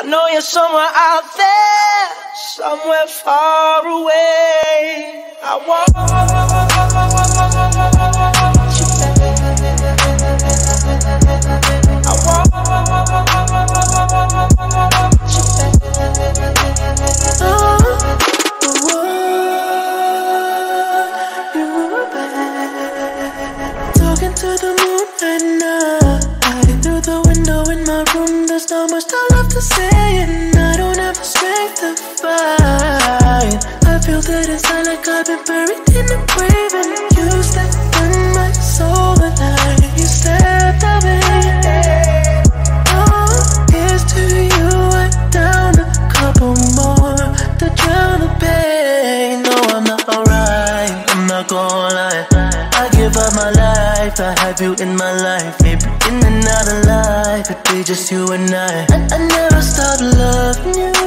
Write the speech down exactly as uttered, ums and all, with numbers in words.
I know you're somewhere out there, somewhere far away. I want you I want you Talking to the moon right now. Through the window in my room, there's not much I love to say, and I don't have the strength to fight. I feel that inside like I've been buried in a grave, and you stepped in my soul alive. You stepped away. Oh, here's to you. I down a couple more to drown the pain. No, I'm not alright. I'm not gonna lie. I give up my life. I have you in my life. Maybe in and out of life, it'd be just you and I. I, I never stopped loving you.